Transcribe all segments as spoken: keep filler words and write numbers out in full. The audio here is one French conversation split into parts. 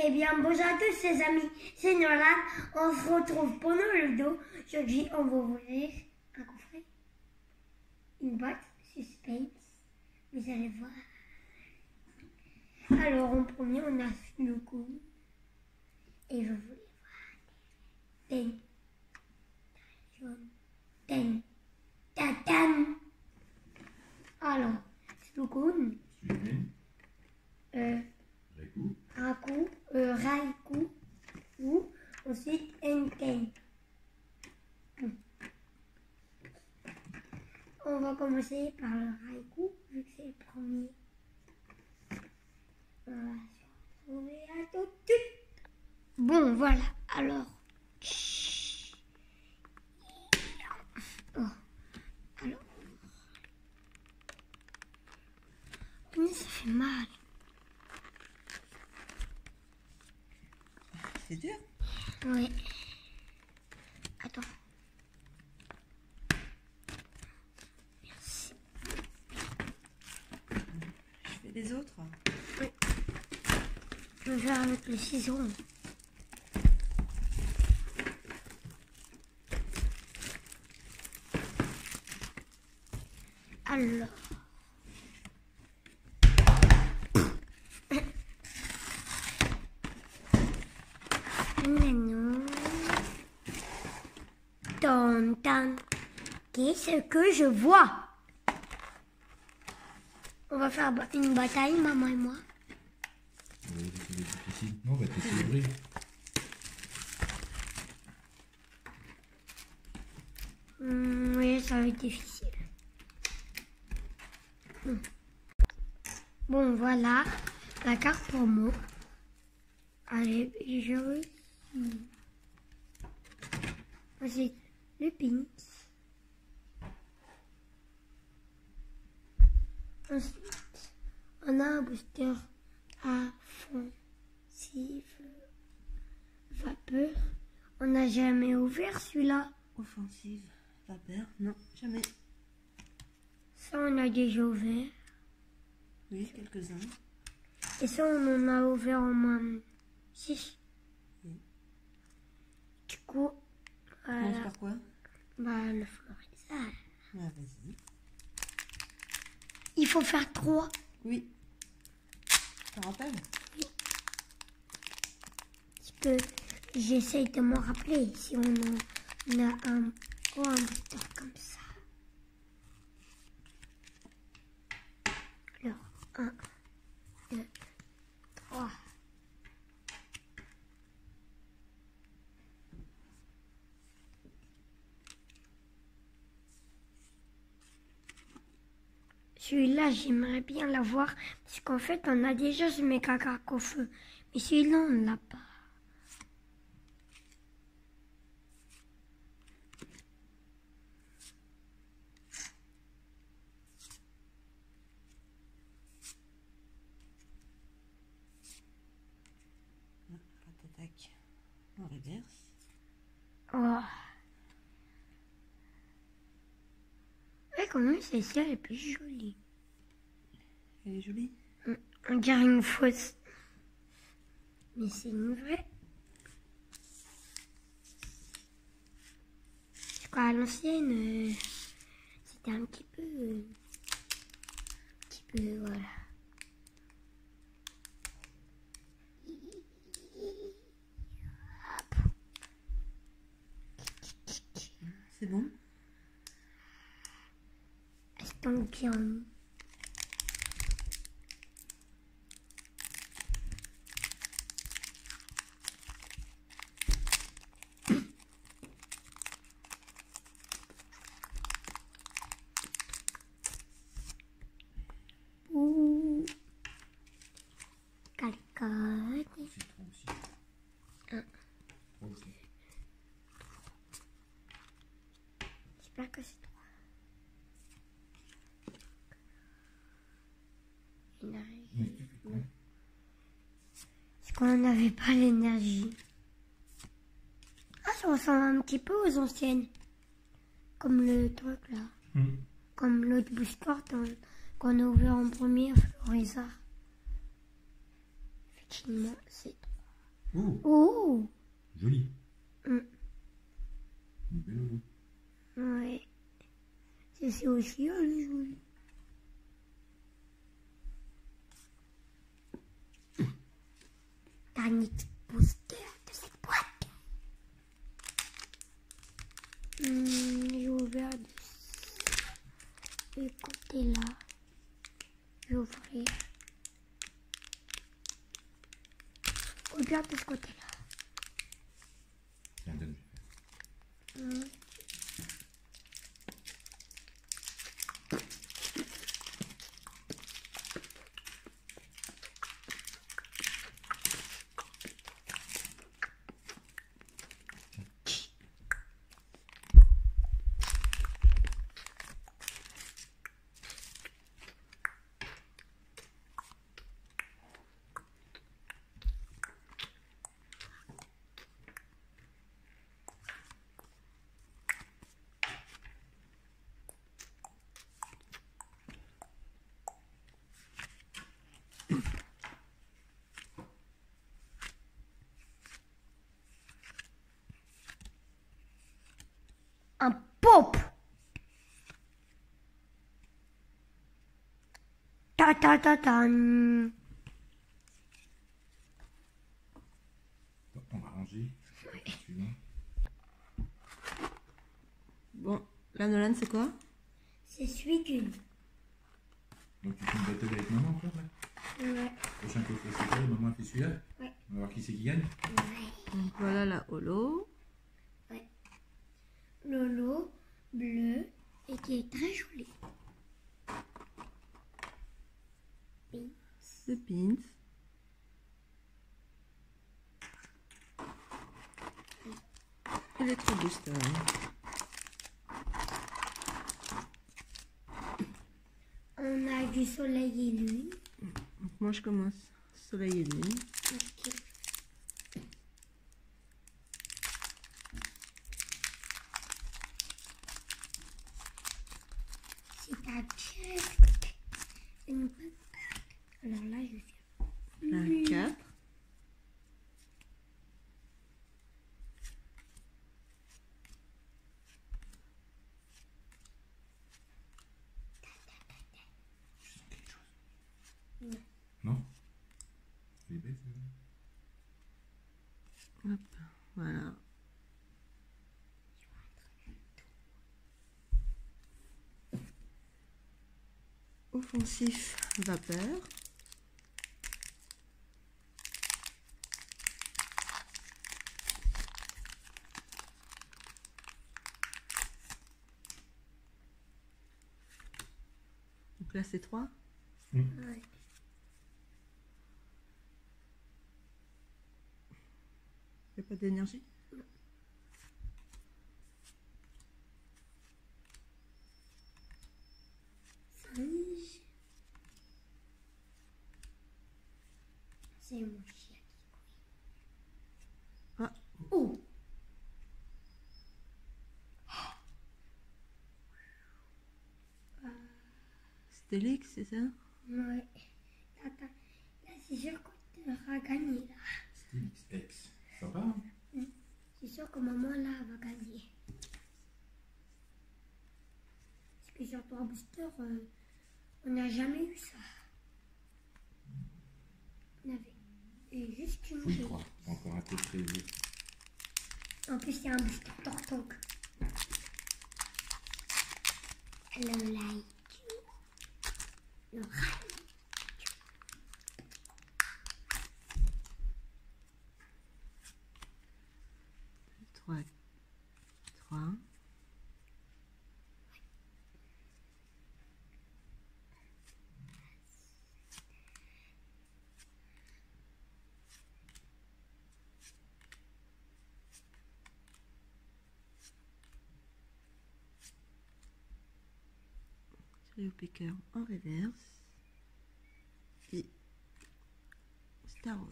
Eh bien, bonjour à tous les amis, c'est Nolan. On se retrouve pour nos ludo. Aujourd'hui, on va ouvrir un coffret, une boîte suspense. Vous allez voir. Alors, en premier, on a Sudoku. Et je voulais voir. Ten. Jaune. Ten. Tatan. Alors, Sudoku. Euh. Raikou. Raku, euh, Raikou, ou ensuite Enken. Bon. On va commencer par le Raikou, vu que c'est le premier. On va se retrouver à tout de suite. Bon, voilà, alors. Oh, alors. Mais ça fait mal. C'est dur? Oui. Attends. Merci. Je fais les autres. Oui. Je vais faire avec le ciseau. Alors. Maintenant, tan, tan. Qu'est-ce que je vois? On va faire une bataille, maman et moi. On va essayer d'être difficile. Non, on va tester d'ouvrir. Mmh, oui, ça va être difficile. Mmh. Bon, voilà la carte pour moi. Allez, je réussis. Ensuite, le pins. Ensuite, on a un booster offensif vapeur. On n'a jamais ouvert celui-là. Offensive, vapeur, non, jamais. Ça, on a déjà ouvert. Oui, quelques-uns. Et ça, on en a ouvert au moins six. Oui. Du coup, On voilà. commence par quoi? Bah, le florisage. Ah, vas-y. Il faut faire trois. Oui. T'en rappelles? Oui. Parce que j'essaye de me rappeler si on a, on a un, oh, un booster comme ça. Alors, un, deux, trois. Celui-là, j'aimerais bien l'avoir, parce qu'en fait, on a déjà ce méga craque au feu. Mais celui-là, on ne l'a pas. Tac. On reverse. Oh. Ouais, quand même, celle-ci, elle est plus jolie. Elle est jolie. On dirait une fausse. Mais c'est une vraie. Je crois à l'ancienne, euh, c'était un petit peu... Euh, un petit peu, voilà. Hop. C'est bon? Elle tombe bien. Ouh. Calcade. C'est trois aussi. Un. Trois aussi. J'espère que c'est trois. Énergie. Oui, tu fais quoi? Parce qu'on n'avait pas l'énergie. Ah, ça ressemble un petit peu aux anciennes. Comme le truc là. Mmh. Comme l'autre booster qu'on a ouvert en premier, Florizard. Effectivement, c'est trois. Oh, Oh, joli. Mm. Un bel logo. ouais. C'est aussi joli, joli. Dernier petit poster de cette boîte. Hum, j'ai ouvert de ce côté-là. Je vais ouvrir. Ouvert de ce côté-là. Tiens, donne. Hum. Un pop. Ta ta ta ta. Bon, on va ranger. Suivant. Bon, là, Nolan, c'est quoi? C'est celui d'une. Donc tu fais une battle avec maman encore là? Ouais. Prochain coffret c'est quoi? Maman a fait celui-là? Ouais. On va voir qui c'est qui gagne. Ouais. Donc voilà la holo. Ouais. Lolo bleu et qui est très joli. Oui. Le pins. Electro Booster. On a du soleil et lune. Donc moi je commence soleil et lune. Ok. C'est un check. Une bonne carte. Alors là, je suis. La quatre. Je sens quelque chose. Non? Elle est belle celle-là. Hop, voilà. Offensif vapeur. Donc là c'est trois. Ouais. Il n'y a pas d'énergie. Singe. C'est mon chien qui Ah, Oh. Stélix, c'est ça? Ouais. Attends. Là, c'est sûr qu'on aura gagné, là. Stylix X. Sympa hein? C'est sûr que maman, là, elle va gagner. Parce que sur trois boosters, euh, on n'a jamais eu ça. On avait eu juste une Oui, je clé. crois. Encore un peu de prévu. En plus, il y a un booster Tortank. Hello, like you. Le rat. trois. trois. Trio Picker en reverse. Et Staros.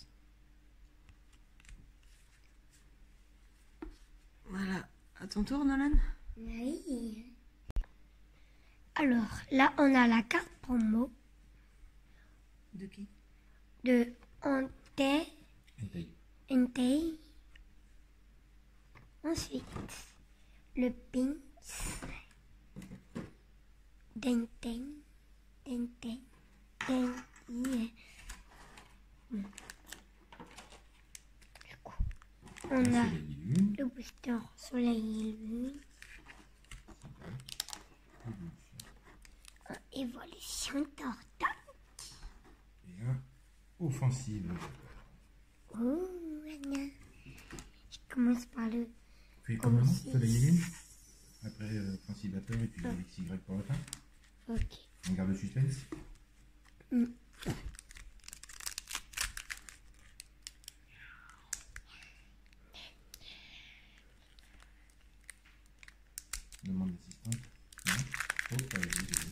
Voilà. À ton tour, Nolan? Oui. Alors, là, on a la carte promo De qui? de Ante Entei. Entei. Ensuite, le pins. Denten. Denten. Denten. Du coup, on a Soleil et lune. le booster soleil et lune. Évolution tortue. Et un offensive. Oh, Anna. Je commence par le... Fais comme maman, Aussi. soleil et lune. Après, euh, offensive vapeur et puis X Y pour la fin. Ok. On garde le suspense. Mm. Demande l'assistante. Non. Oh, pas vas-y, vas-y.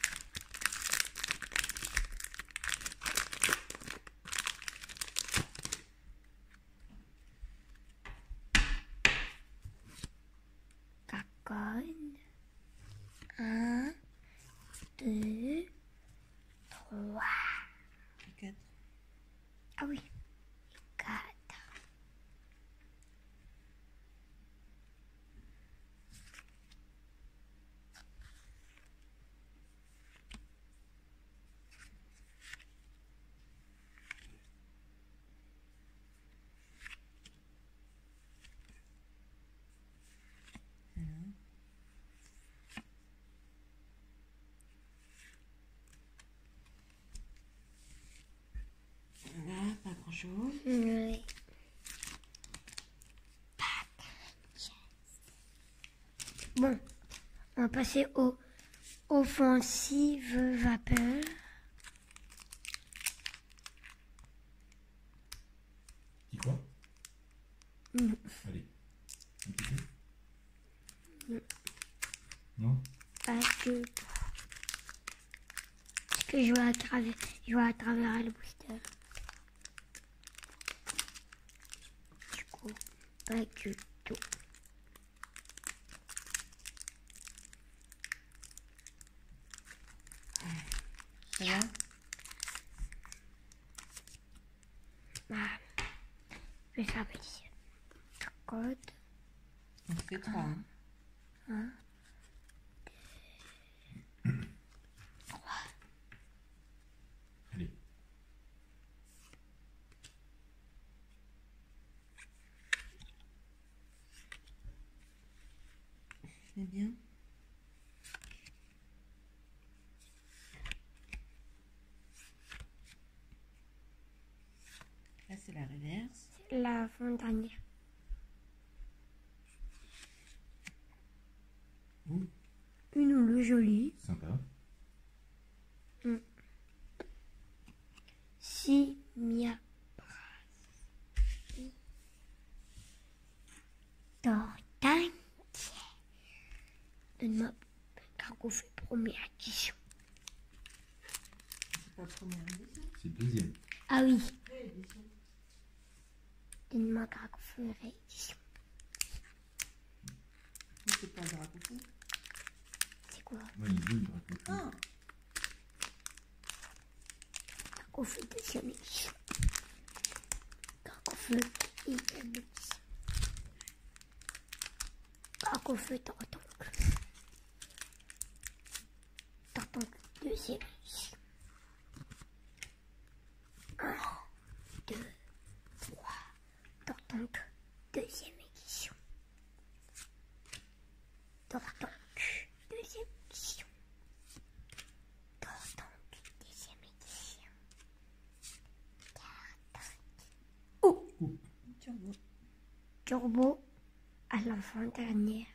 Cacone. Un, deux, trois. quatre. Ah oui. Quatre. Voilà, pas grand chose. Oui. Bon, on va passer aux offensives vapeur. Petit quoi? Mm. Allez. Un petit peu? Non? Pas que... Parce que je vois à travers, je vois à travers le booster. Du coup, pas du tout. Ça va? Ah, je vais faire petit. Code. On fait trois. Hein. Allez. C'est bien. Là, c'est la reverse. L'avant-dernière. Ouh, Une ou le joli. sympa. Si mia Tortank. Donne-moi cargo fait première édition. C'est pas première édition. C'est le deuxième. Ah oui. Réédition. Donne-moi cargo fait réédition. Mais c'est pas le drapeau fou. C'est quoi? Ouais, il veut le drapeau. Ah, Cargo fait deuxième édition. Cargo fait deuxième édition. Cargo fait Tortank. Tortank deuxième édition. Un, deux, trois. Tortank deuxième édition. Tortank deuxième édition. Tortank deuxième édition. Tortank. Oh! turbo. Turbo à l'avant-dernière.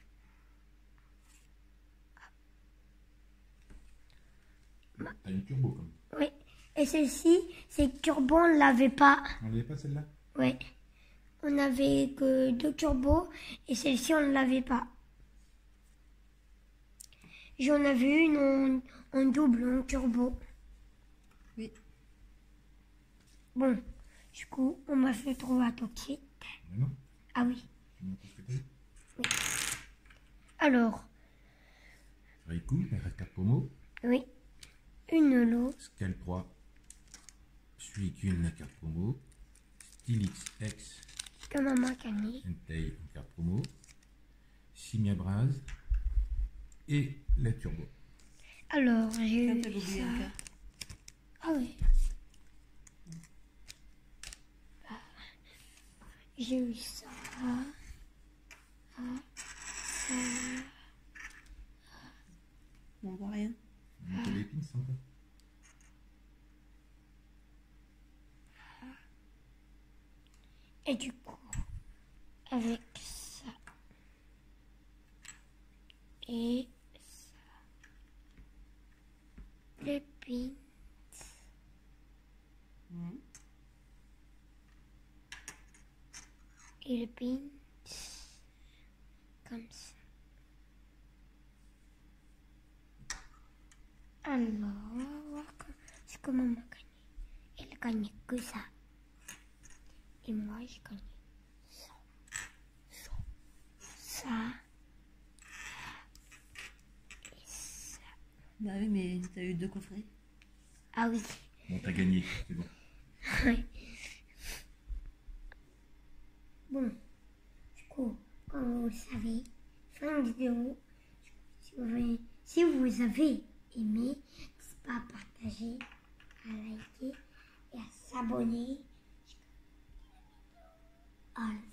T'as une turbo comme. Oui. Et celle-ci, c'est turbo, on ne l'avait pas. On l'avait pas celle-là? Oui. On n'avait que deux turbos et celle-ci, on ne l'avait pas. J'en avais une en, en double, en turbo. Oui. Bon, du coup, on m'a fait trouver à tout de suite. Mais non. Ah oui. Tu montres ce que t'as eu. Alors, Raikou, la carte promo. oui. Une lot. Scale trois. Suicune, la carte promo. Stylix X, que maman a gagné. Entei, une carte promo. Simia Braz. Et la Turbo. Alors, j'ai Quand eu t'as oublié ça. une carte. Ah oui. J'ai eu ça. Ah, ça. On voit rien. On a les pins encore. Et du coup, avec ça et ça, les pins, Mhm. et les pins, comme ça. Alors, on va voir que- ce que maman a gagné. Elle a gagné que ça. Et moi, j'ai gagné ça, ça, ça et ça. Bah oui, mais t'as eu deux coffrets. Ah oui. Bon, t'as gagné, c'est bon. Ouais. Bon, du coup, comme vous le savez, fin de vidéo. Si vous, avez, si vous avez aimé, n'hésitez pas à partager, à liker et à s'abonner. À la